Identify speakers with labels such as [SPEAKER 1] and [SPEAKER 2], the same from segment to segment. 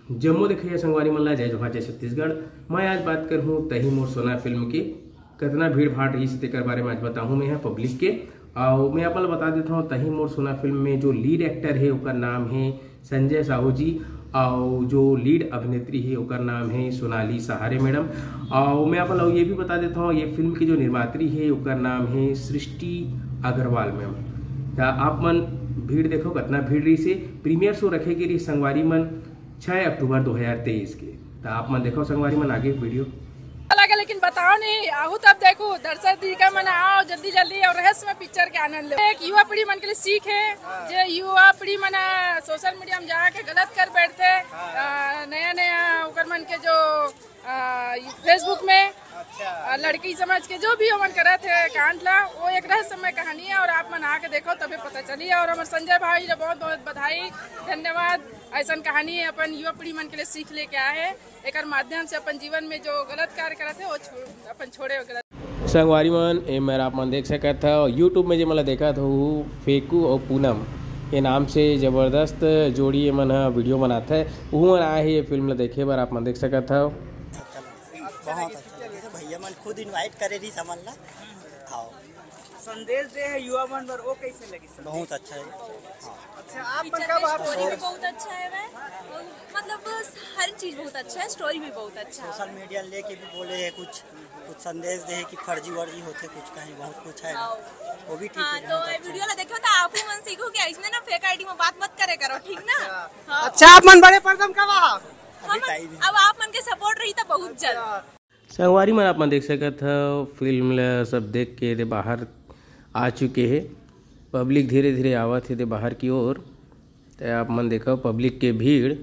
[SPEAKER 1] जम्मू देखिए संगवारी मल्ला जय जोहार जय छत्तीसगढ़। मैं आज बात कर हूँ तही मोर सोना फिल्म की कितना भीड़ भाड़ रही से तेकर बारे में आज बताऊँ मैं यहाँ पब्लिक के। और मैं आप बता देता हूँ तही मोर सोना फिल्म में जो लीड एक्टर है उसका नाम है संजय साहू जी और जो लीड अभिनेत्री है उसका नाम है सोनाली सहारे मैडम। और मैं आप ये भी बता देता हूँ ये फिल्म की जो निर्मात्री है उसका नाम है सृष्टि अग्रवाल मैम। आप मन भीड़ देखो कितना भीड़ रही से प्रीमियर शो रखे गिरी संगवारी मन 6 अक्टूबर 2023 के। तो आप मन देखो संगवारी मन आगे वीडियो
[SPEAKER 2] लगा, लेकिन बताओ नहीं आहू तब देखो दर्शक दिखा मन आओ जल्दी जल्दी और रहस्य पिक्चर के आनंद लो। एक युवा पीढ़ी मन के लिए सीख है जो युवा पीढ़ी मन सोशल मीडिया में जाके गलत कर बैठते नया नया उकर मन के जो फेसबुक में लड़की समझ के जो भी मन करे थे कांड ला वो एक रहस्यमय कहानी है और आप मन आके देखो तभी पता चली। और हमारे संजय भाई ने बहुत बहुत बधाई धन्यवाद। ऐसा कहानी अपन युवा पीढ़ी मन के लिए सीख लेके आए है एक माध्यम से अपन जीवन में जो गलत कार्य करे थे वो अपन छोड़े गलत।
[SPEAKER 1] संगवारी मन मेरा आप मन देख सका था यूट्यूब में जो मैं देखा था फेकू और पूनम के नाम से जबरदस्त जोड़ी मन वीडियो बनाता है वो मन आए है ये फिल्म देखे बार आप मन देख सका था।
[SPEAKER 3] बहुत अच्छा भैया मन खुद इनवाइट करे रही समझ ला आओ
[SPEAKER 4] संदेश दे है युवा मन पर वो कैसे लगी?
[SPEAKER 3] बहुत अच्छा है।
[SPEAKER 4] अच्छा आप मन का बात
[SPEAKER 5] स्टोरी भी बहुत अच्छा है मतलब हर चीज बहुत अच्छा है स्टोरी भी बहुत अच्छा है।
[SPEAKER 3] सोशल मीडिया लेके भी बोले है कुछ संदेश दे है कि फर्जी वर्जी होते कुछ कहीं बहुत कुछ है वो भी ठीक है।
[SPEAKER 5] तो ये वीडियो ला देखो तो आप मन सीखो कि इसने ना फेक आईडी में बात मत करे करो ठीक ना।
[SPEAKER 4] अच्छा आप मन बड़े पर्दम का बा
[SPEAKER 5] अब आप मन के सपोर्ट रही तो बहुत जल्द
[SPEAKER 1] संगवारी मन आप मन देख सकत था फिल्म सब देख के दे बाहर आ चुके हैं। पब्लिक धीरे धीरे आवत है दे बाहर की ओर। तो आप मन देखो पब्लिक के भीड़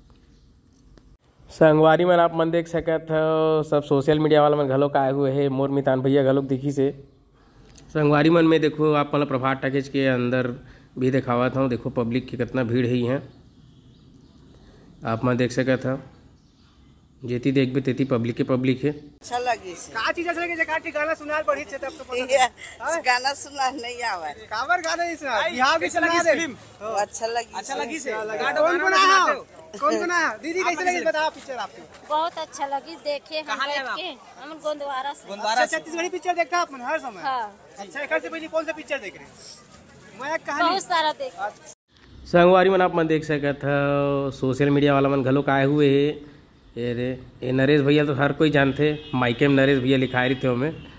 [SPEAKER 1] संगवारी मन आप मन देख सकत था सब सोशल मीडिया वाला मन घलोक आए हुए है मोर मितान भैया घलोक दिखी से संगवारी मन में देखो आप मन प्रभात टैकेज के अंदर भी दिखावत हूँ। देखो पब्लिक की कितना भीड़ है यहाँ आप मन देख सका था जेती देखबे तेती पब्लिक के पब्लिक है।
[SPEAKER 3] अच्छा लगी
[SPEAKER 4] का चीज अच्छा लगी जकाटी गाना सुनाल पड़ी छे तब तो
[SPEAKER 3] है गाना सुना नहीं आवे
[SPEAKER 4] कावर गाना नहीं सुना बिहार भी सुना दे
[SPEAKER 3] अच्छा लगी
[SPEAKER 4] से कौन आया दीदी कैसे लगी बताओ पिक्चर आपको?
[SPEAKER 6] बहुत अच्छा लगी देखे हम बैठ के हम गोंदवारा से
[SPEAKER 4] अच्छा छत्तीसगढ़ी पिक्चर देखता आप हर समय?
[SPEAKER 6] हाँ।
[SPEAKER 4] अच्छा एक से पहले कौन सा पिक्चर देख रहे हैं? मैं कहानी
[SPEAKER 6] बहुत सारा देख
[SPEAKER 1] संगवारी मन आप मन देख सका था सोशल मीडिया वाला मन घलोक आए हुए है। ये नरेश भैया तो हर कोई जानते माइके में नरेश भैया लिखाए रही थे हमें